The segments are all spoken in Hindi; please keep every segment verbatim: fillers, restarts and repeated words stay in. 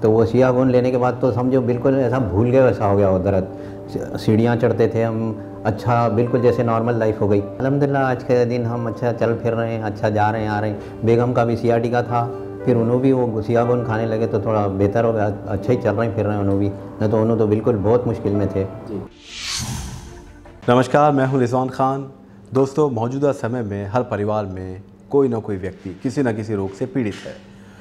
तो वो सियागोन लेने के बाद तो समझो बिल्कुल ऐसा भूल गए वैसा हो गया वो दर्द। सीढ़ियाँ चढ़ते थे हम, अच्छा बिल्कुल जैसे नॉर्मल लाइफ हो गई। अल्हम्दुलिल्लाह आज के दिन हम अच्छा चल फिर रहे हैं, अच्छा जा रहे हैं आ रहे हैं। बेगम का भी सियाटिका था, फिर उन्होंने भी वो सियागोन खाने लगे तो थोड़ा बेहतर हो गया, अच्छा ही चल रहे हैं फिर रहे हैं उन्होंने भी, नहीं तो उन्होंने तो बिल्कुल बहुत मुश्किल में थे। नमस्कार, मैं हूं रिजवान खान। दोस्तों, मौजूदा समय में हर परिवार में कोई ना कोई व्यक्ति किसी न किसी रोग से पीड़ित है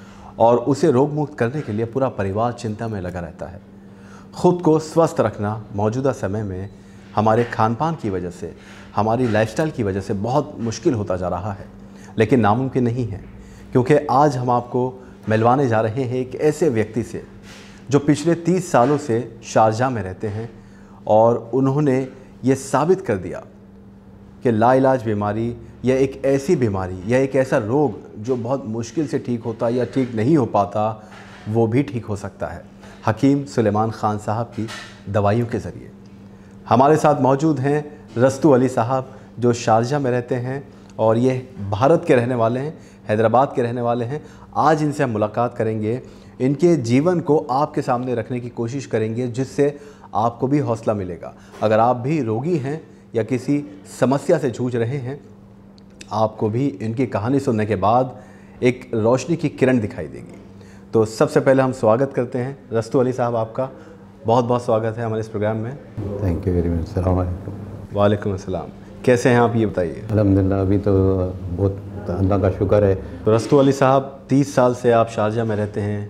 और उसे रोग मुक्त करने के लिए पूरा परिवार चिंता में लगा रहता है। ख़ुद को स्वस्थ रखना मौजूदा समय में हमारे खान पान की वजह से, हमारी लाइफस्टाइल की वजह से बहुत मुश्किल होता जा रहा है, लेकिन नामुमकिन नहीं है, क्योंकि आज हम आपको मिलवाने जा रहे हैं एक ऐसे व्यक्ति से जो पिछले तीस सालों से शारजाह में रहते हैं और उन्होंने ये साबित कर दिया कि लाइलाज बीमारी या एक ऐसी बीमारी या एक ऐसा रोग जो बहुत मुश्किल से ठीक होता या ठीक नहीं हो पाता, वो भी ठीक हो सकता है हकीम सुलेमान ख़ान साहब की दवाइयों के ज़रिए। हमारे साथ मौजूद हैं रस्तु अली साहब, जो शारजाह में रहते हैं और ये भारत के रहने वाले हैं, हैदराबाद के रहने वाले हैं। आज इनसे हम मुलाकात करेंगे, इनके जीवन को आपके सामने रखने की कोशिश करेंगे, जिससे आपको भी हौसला मिलेगा। अगर आप भी रोगी हैं या किसी समस्या से जूझ रहे हैं, आपको भी इनकी कहानी सुनने के बाद एक रोशनी की किरण दिखाई देगी। तो सबसे पहले हम स्वागत करते हैं रस्तु अली साहब, आपका बहुत बहुत स्वागत है हमारे इस प्रोग्राम में। Thank you very much. अस्सलाम वालेकुम। वालेकुम अस्सलाम। कैसे हैं आप, ये बताइए। अल्हम्दुलिल्लाह अभी तो बहुत अल्लाह का शुक्र है। तो रस्तु अली साहब, तीस साल से आप शारजाह में रहते हैं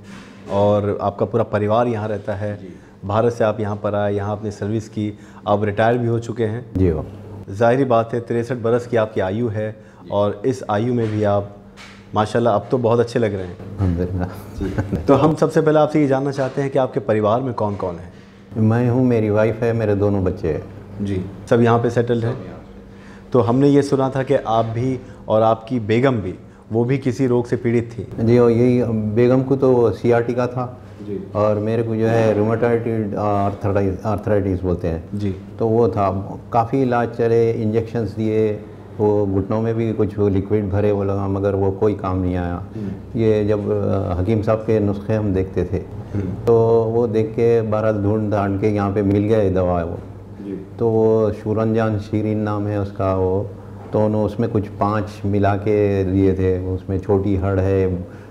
और आपका पूरा परिवार यहाँ रहता है। भारत से आप यहाँ पर आए, यहाँ अपनी सर्विस की, आप रिटायर भी हो चुके हैं। जी हो। ज़ाहिरी बात है, तिरसठ बरस की आपकी आयु है और इस आयु में भी आप माशाल्लाह अब तो बहुत अच्छे लग रहे हैं। अल्हम्दुलिल्लाह। तो हम सबसे पहले आपसे ये जानना चाहते हैं कि आपके परिवार में कौन कौन है। मैं हूँ, मेरी वाइफ है, मेरे दोनों बच्चे हैं। जी, सब यहाँ पे सेटल्ड हैं। तो हमने ये सुना था कि आप भी और आपकी बेगम भी, वो भी किसी रोग से पीड़ित थी। जी और यही बेगम को तो सियाटिका था जी, और मेरे को जो है रूमेटॉइड आर्थराइटिस आर्थराइटिस बोलते हैं जी। तो वो था, काफ़ी इलाज चले, इंजेक्शंस दिए, वो घुटनों में भी कुछ लिक्विड भरे वो लगा, मगर वो कोई काम नहीं आया। ये जब हकीम साहब के नुस्खे हम देखते थे तो वो देख के बहरहाल ढूंढ ढांड के यहाँ पे मिल गया ये दवा। वो तो वो शूरनजान शीरीन नाम है उसका। वो तो उन्होंने उसमें कुछ पांच मिला के दिए थे, उसमें छोटी हड़ है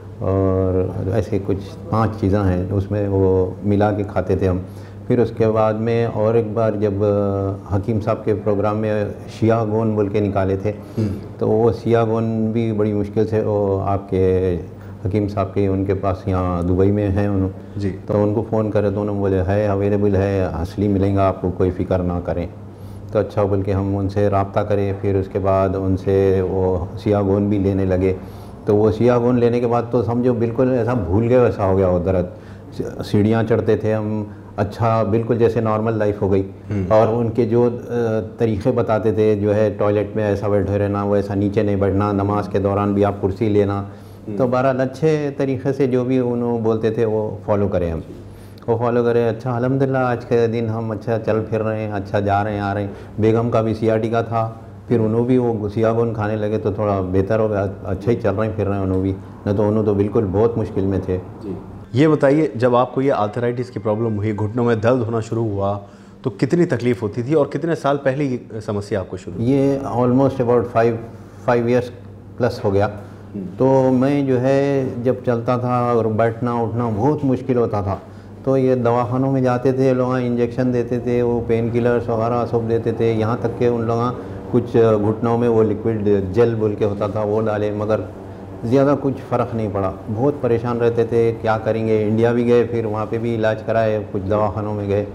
और ऐसे कुछ पांच चीज़ें हैं उसमें, वो मिला के खाते थे हम। फिर उसके बाद में और एक बार जब हकीम साहब के प्रोग्राम में सियागोन बोल के निकाले थे, तो वो सियागोन भी बड़ी मुश्किल से वो आपके हकीम साहब के उनके पास यहाँ दुबई में हैं उन्होंने जी, तो उनको फ़ोन करे तो उन्होंने बोले है अवेलेबल है, असली मिलेगा आपको, कोई फ़िक्र ना करें। तो अच्छा बोल के हम उनसे रब्ता करें। फिर उसके बाद उनसे वो सियागोन भी लेने लगे। तो वो सियागोन लेने के बाद तो समझो बिल्कुल ऐसा भूल गए वैसा हो गया वो दर्द। सीढ़ियाँ चढ़ते थे हम, अच्छा बिल्कुल जैसे नॉर्मल लाइफ हो गई। और उनके जो तरीक़े बताते थे, जो है टॉयलेट में ऐसा बैठे रहना, वो ऐसा नीचे नहीं बैठना, नमाज के दौरान भी आप कुर्सी लेना, तो बहरहाल अच्छे तरीक़े से जो भी उन्होंने बोलते थे वो फॉलो करें हम, वो फॉलो करें। अच्छा अल्हम्दुलिल्लाह आज के दिन हम अच्छा चल फिर रहे हैं, अच्छा जा रहे हैं आ रहे हैं। बेगम का भी सियाटिका था, फिर उन्होंने भी वो सियागोन खाने लगे तो थोड़ा बेहतर हो गया, अच्छा ही चल रहे हैं फिर रहे हैं उन्होंने भी, नहीं तो उन्होंने तो बिल्कुल बहुत मुश्किल में थे। जी। ये बताइए, जब आपको ये आर्थराइटिस की प्रॉब्लम हुई, घुटनों में दर्द होना शुरू हुआ, तो कितनी तकलीफ़ होती थी और कितने साल पहले ये समस्या आपको शुरू? ये almost about five five years plus हो गया। तो मैं जो है जब चलता था और बैठना उठना बहुत मुश्किल होता था, तो ये दवाखानों में जाते थे लोग, इंजेक्शन देते थे, वो पेन किलर्स वगैरह सब देते थे, यहाँ तक के उन लोग कुछ घुटनों में वो लिक्विड जेल बोल के होता था वो डाले, मगर ज़्यादा कुछ फ़र्क नहीं पड़ा। बहुत परेशान रहते थे, क्या करेंगे। इंडिया भी गए, फिर वहाँ पे भी इलाज कराए, कुछ दवाखानों में गए,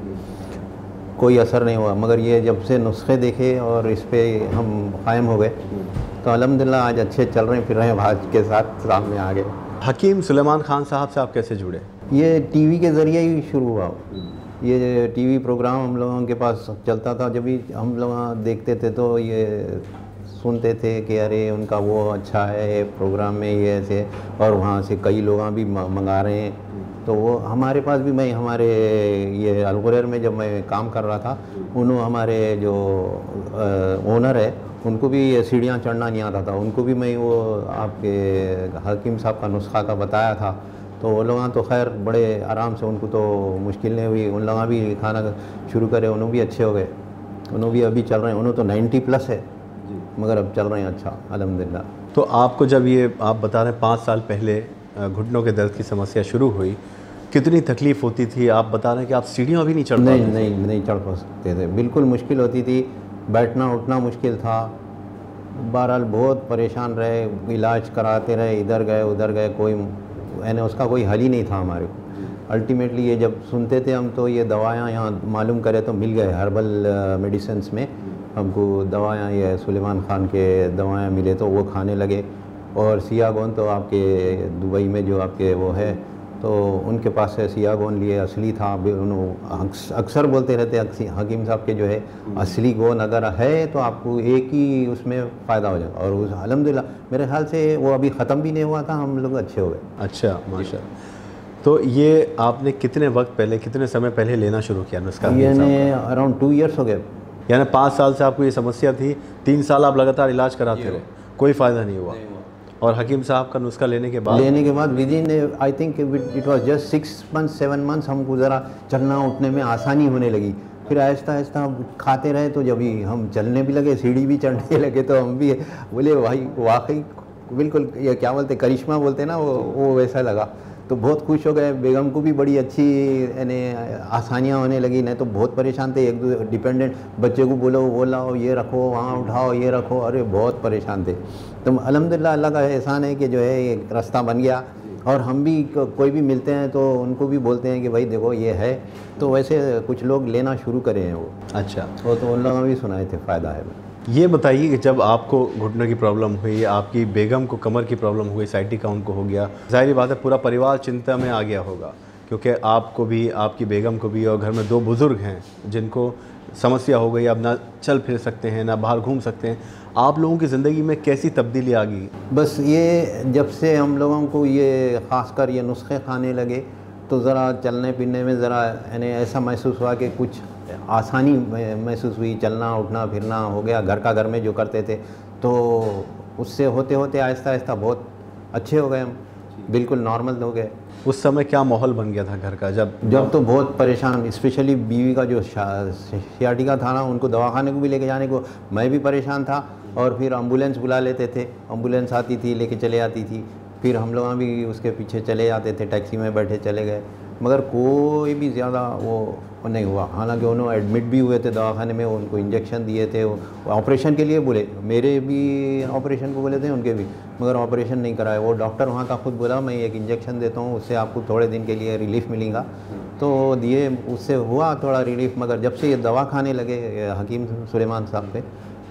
कोई असर नहीं हुआ। मगर ये जब से नुस्खे देखे और इस पर हम कायम हो गए तो अल्हम्दुलिल्लाह आज अच्छे चल रहे हैं फिर रहे हैं, आज के साथ सामने आ गए। हकीम सुलेमान ख़ान साहब से आप कैसे जुड़े? ये टीवी के ज़रिए ही शुरू हुआ। ये टीवी प्रोग्राम हम लोगों के पास चलता था, जब भी हम लोग देखते थे तो ये सुनते थे कि अरे उनका वो अच्छा है प्रोग्राम में ये ऐसे, और वहाँ से कई लोग भी मंगा रहे हैं। तो वो हमारे पास भी, मैं हमारे ये अलगुरैर में जब मैं काम कर रहा था, उन्होंने हमारे जो ओनर है उनको भी सीढ़ियाँ चढ़ना नहीं आता था, उनको भी मैं वो आपके हकीम साहब का नुस्खा का बताया था, तो वो लोग तो खैर बड़े आराम से, उनको तो मुश्किल नहीं हुई, उन लोग भी खाना शुरू करे, उन्होंने भी अच्छे हो गए, उन्होंने भी अभी चल रहे हैं, उन्होंने तो नाइन्टी प्लस है मगर अब चल रहे हैं अच्छा अल्हम्दुलिल्लाह। तो आपको जब ये आप बता रहे हैं पाँच साल पहले घुटनों के दर्द की समस्या शुरू हुई, कितनी तकलीफ़ होती थी? आप बता रहे हैं कि आप सीढ़ियाँ भी नहीं चढ़ नहीं नहीं नहीं चढ़ पा सकते थे, बिल्कुल मुश्किल होती थी, बैठना उठना मुश्किल था। बहरहाल बहुत परेशान रहे, इलाज कराते रहे, इधर गए उधर गए, कोई यानी उसका कोई हल ही नहीं था हमारे को। अल्टीमेटली ये जब सुनते थे हम तो ये दवायाँ यहाँ मालूम करे तो मिल गए, हर्बल मेडिसिन्स में हमको दवायाँ ये सुलेमान खान के दवायाँ मिले तो वो खाने लगे। और सियागोन तो आपके दुबई में जो आपके वो है तो उनके पास से सियागोन लिए, असली था, उन्होंने अक्सर बोलते रहते हकीम साहब के जो है असली गोन अगर है तो आपको एक ही उसमें फ़ायदा हो जाएगा। और उस अल्हम्दुलिल्लाह मेरे ख्याल से वो अभी ख़त्म भी नहीं हुआ था, हम लोग अच्छे हो गए। अच्छा माशाल्लाह। तो ये आपने कितने वक्त पहले, कितने समय पहले लेना शुरू किया नुस्खा? यानी अराउंड टू ईयर्स हो गए। यानी पाँच साल से आपको ये समस्या थी, तीन साल आप लगातार इलाज कराते रहे, कोई फ़ायदा नहीं हुआ। और हकीम साहब का नुस्खा लेने के बाद लेने के बाद within I think it was just six months seven months हमको ज़रा चलना उठने में आसानी होने लगी। फिर आहिस्ता आहिस्ता खाते रहे तो जब ही हम चलने भी लगे, सीढ़ी भी चढ़ने लगे, तो हम भी बोले भाई वाकई बिल्कुल ये क्या बोलते करिश्मा बोलते हैं ना, वो वो वैसा लगा। तो बहुत खुश हो गए, बेगम को भी बड़ी अच्छी यानी आसानियाँ होने लगी। नहीं तो बहुत परेशान थे, एक दो डिपेंडेंट बच्चे को बोलो वो लाओ, ये रखो, वहाँ उठाओ, ये रखो, अरे बहुत परेशान थे। तो अल्हम्दुलिल्लाह अल्लाह का एहसान है कि जो है ये रास्ता बन गया। और हम भी कोई भी मिलते हैं तो उनको भी बोलते हैं कि भाई देखो ये है, तो वैसे कुछ लोग लेना शुरू करे हैं वो। अच्छा, वो तो उन लोगों ने भी सुनाए थे, फ़ायदा है। ये बताइए कि जब आपको घुटने की प्रॉब्लम हुई, आपकी बेगम को कमर की प्रॉब्लम हुई, साइटिका उनको हो गया, ज़ाहिर बात है पूरा परिवार चिंता में आ गया होगा, क्योंकि आपको भी, आपकी बेगम को भी, और घर में दो बुज़ुर्ग हैं जिनको समस्या हो गई, अब ना चल फिर सकते हैं, ना बाहर घूम सकते हैं। आप लोगों की ज़िंदगी में कैसी तब्दीली आ गई? बस ये जब से हम लोगों को ये ख़ासकर ये नुस्खे खाने लगे तो ज़रा चलने फिरने में ज़रा यानी ऐसा महसूस हुआ कि कुछ आसानी महसूस हुई, चलना उठना फिरना हो गया, घर का घर में जो करते थे तो उससे होते होते आहिस्ता आहिस्ता बहुत अच्छे हो गए हम, बिल्कुल नॉर्मल हो गए। उस समय क्या माहौल बन गया था घर का? जब जब तो बहुत परेशान, स्पेशली बीवी का जो सियाटिका था ना, उनको दवाखाने को भी लेके जाने को मैं भी परेशान था। और फिर एम्बुलेंस बुला लेते थे, एम्बुलेंस आती थी लेके चले आती थी, फिर हम लोग भी उसके पीछे चले जाते थे, टैक्सी में बैठे चले गए, मगर कोई भी ज़्यादा वो नहीं हुआ। हालांकि उन्होंने एडमिट भी हुए थे दवाखाने में, उनको इंजेक्शन दिए थे, ऑपरेशन के लिए बोले, मेरे भी ऑपरेशन को बोले थे, उनके भी, मगर ऑपरेशन नहीं कराया। वो डॉक्टर वहाँ का खुद बोला मैं एक इंजेक्शन देता हूँ, उससे आपको थोड़े दिन के लिए रिलीफ मिलेगा, तो दिए, उससे हुआ थोड़ा रिलीफ। मगर जब से ये दवा खाने लगे हकीम सुलेमान साहब पे,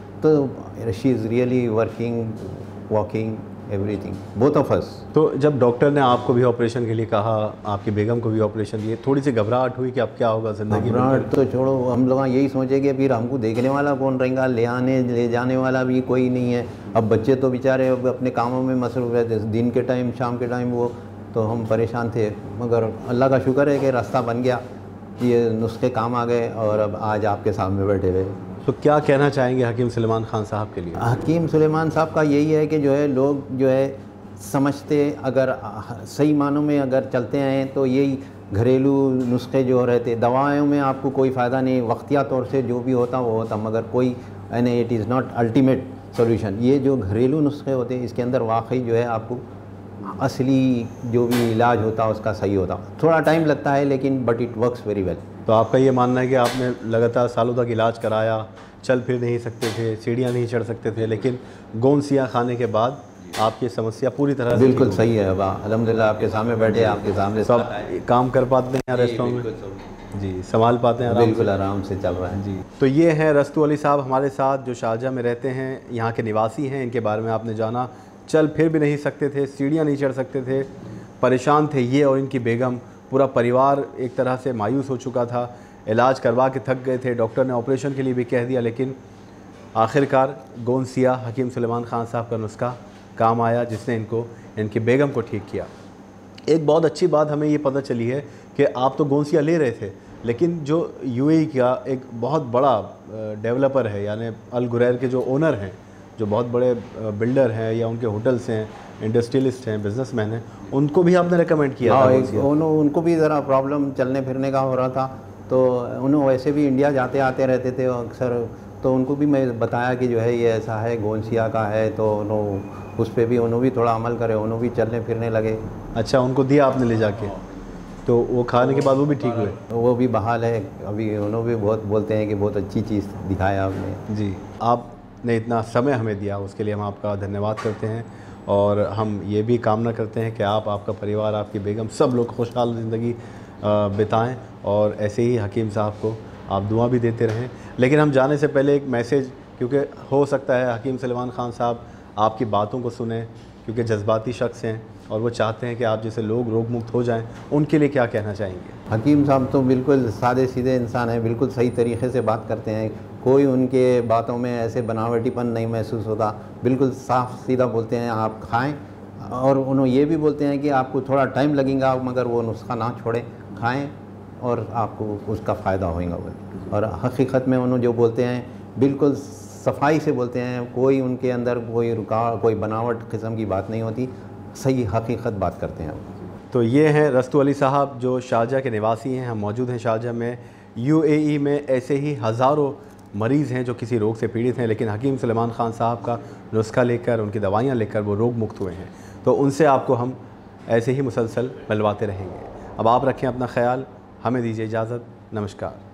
तो she is really working, walking, everything, both of us. तो जब डॉक्टर ने आपको भी ऑपरेशन के लिए कहा, आपकी बेगम को भी ऑपरेशन लिए, थोड़ी सी घबराहट हुई कि अब क्या होगा ज़िंदगी में? घबराहट तो छोड़ो, हम लोग यही सोचे कि फिर हमको देखने वाला कौन रहेगा, ले आने ले जाने वाला भी कोई नहीं है। अब बच्चे तो बेचारे अब अपने कामों में मसरूफ़ रहते, दिन के टाइम शाम के टाइम वो, तो हम परेशान थे। मगर अल्लाह का शुक्र है कि रास्ता बन गया, ये नुस्खे काम आ गए और अब आज आपके सामने बैठे हुए। तो क्या कहना चाहेंगे हकीम सुलेमान खान साहब के लिए? हकीम सुलेमान साहब का यही है कि जो है लोग जो है समझते, अगर सही मानों में अगर चलते हैं तो यही घरेलू नुस्खे जो रहते, दवाओं में आपको कोई फ़ायदा नहीं, वक्तिया तौर से जो भी होता वो होता, मगर कोई यानी it is not ultimate solution. ये जो घरेलू नुस्खे होते हैं इसके अंदर वाकई जो है आपको असली जो भी इलाज होता है उसका सही होता। थोड़ा टाइम लगता है लेकिन but it works very well. तो आपका ये मानना है कि आपने लगातार सालों तक इलाज कराया, चल फिर नहीं सकते थे, सीढ़ियाँ नहीं चढ़ सकते थे, लेकिन गोंसियाँ खाने के बाद आपकी समस्या पूरी तरह से बिल्कुल सही है। वाह अल्हम्दुलिल्लाह, आपके सामने बैठे, आपके सामने सब काम कर पाते हैं रेस्टों में जी, संभाल पाते हैं, बिल्कुल आराम से चल रहा है जी। तो ये हैं रस्तू अली साहब हमारे साथ, जो शारजाह में रहते हैं, यहाँ के निवासी हैं। इनके बारे में आपने जाना, चल फिर भी नहीं सकते थे, सीढ़ियाँ नहीं चढ़ सकते थे, परेशान थे ये और इनकी बेगम। पूरा परिवार एक तरह से मायूस हो चुका था, इलाज करवा के थक गए थे, डॉक्टर ने ऑपरेशन के लिए भी कह दिया, लेकिन आखिरकार गोंसिया हकीम सुलेमान खान साहब का नुस्खा काम आया, जिसने इनको, इनकी बेगम को ठीक किया। एक बहुत अच्छी बात हमें ये पता चली है कि आप तो गोंसिया ले रहे थे, लेकिन जो यूएई का एक बहुत बड़ा डेवलपर है, यानी अल गुरैर के जो ओनर हैं, जो बहुत बड़े बिल्डर हैं या उनके होटल्स हैं, इंडस्ट्रियलिस्ट हैं, बिजनेसमैन हैं, उनको भी आपने रिकमेंड किया हाँ, था? एक उन्हों उनको भी ज़रा प्रॉब्लम चलने फिरने का हो रहा था, तो उन्होंने वैसे भी इंडिया जाते आते रहते थे अक्सर, तो उनको भी मैं बताया कि जो है ये ऐसा है, गोंसिया का है, तो उन्होंने उस पर भी उन्होंने भी थोड़ा अमल करे, उन्होंने भी चलने फिरने लगे। अच्छा, उनको दिया आपने ले जाके, तो वो खाने के बाद वो भी ठीक हुए? वो भी बहाल है अभी, उन्होंने भी बहुत बोलते हैं कि बहुत अच्छी चीज़ दिखाया आपने। जी, आपने इतना समय हमें दिया उसके लिए हम आपका धन्यवाद करते हैं, और हम ये भी कामना करते हैं कि आप, आपका परिवार, आपकी बेगम, सब लोग खुशहाल ज़िंदगी बिताएं, और ऐसे ही हकीम साहब को आप दुआ भी देते रहें। लेकिन हम जाने से पहले एक मैसेज, क्योंकि हो सकता है हकीम सलमान ख़ान साहब आपकी बातों को सुने, क्योंकि जज्बाती शख्स हैं और वो चाहते हैं कि आप जैसे लोग रोग मुक्त हो जाएं, उनके लिए क्या कहना चाहेंगे? हकीम साहब तो बिल्कुल सादे सीधे इंसान हैं, बिल्कुल सही तरीके से बात करते हैं, कोई उनके बातों में ऐसे बनावटीपन नहीं महसूस होता, बिल्कुल साफ सीधा बोलते हैं आप खाएं, और उन्होंने ये भी बोलते हैं कि आपको थोड़ा टाइम लगेगा मगर वो नुस्खा ना छोड़ें, खाएं और आपको उसका फ़ायदा होगा। और हकीकत में उन्होंने जो बोलते हैं बिल्कुल सफाई से बोलते हैं, कोई उनके अंदर कोई रुकावट, कोई बनावट किस्म की बात नहीं होती, सही हकीकत बात करते हैं। तो ये हैं रस्तु अली साहब जो शारजा के निवासी हैं। हम मौजूद हैं शारजा में। यूएई में ऐसे ही हज़ारों मरीज़ हैं जो किसी रोग से पीड़ित हैं, लेकिन हकीम सलमान ख़ान साहब का नुस्खा लेकर, उनकी दवाइयाँ लेकर वो रोग मुक्त हुए हैं। तो उनसे आपको हम ऐसे ही मुसलसल मिलवाते रहेंगे। अब आप रखें अपना ख्याल, हमें दीजिए इजाज़त। नमस्कार।